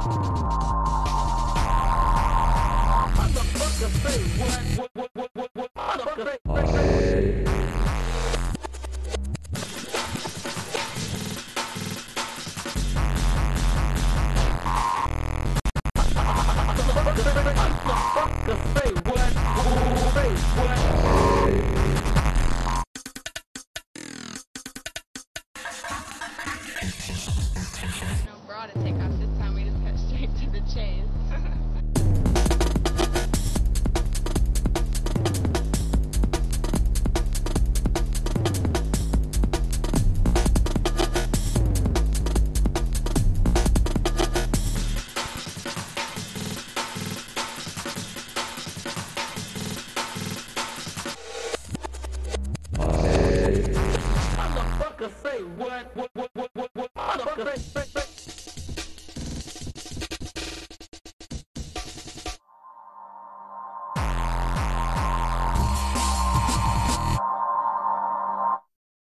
Motherfucker say what? Motherfucker say. Motherfucker say what? Say what? No bra to take off this time. We just cut straight to the chase. Motherfucker say what?